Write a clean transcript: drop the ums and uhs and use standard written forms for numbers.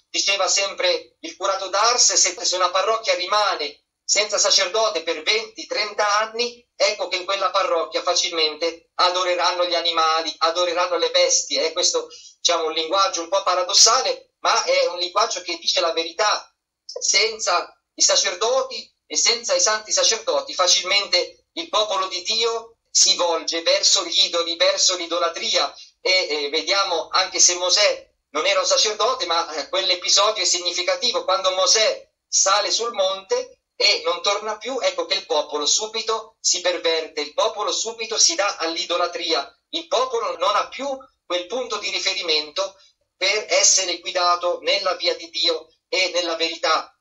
diceva sempre il curato d'Ars, se una parrocchia rimane senza sacerdote per 20-30 anni, ecco che in quella parrocchia facilmente adoreranno gli animali, adoreranno le bestie. Questo, diciamo, un linguaggio un po' paradossale, ma è un linguaggio che dice la verità. Senza i sacerdoti e senza i santi sacerdoti facilmente il popolo di Dio si volge verso gli idoli, verso l'idolatria, e vediamo, anche se Mosè non era un sacerdote, ma quell'episodio è significativo. Quando Mosè sale sul monte e non torna più, ecco che il popolo subito si perverte, il popolo subito si dà all'idolatria, il popolo non ha più quel punto di riferimento per essere guidato nella via di Dio e nella verità.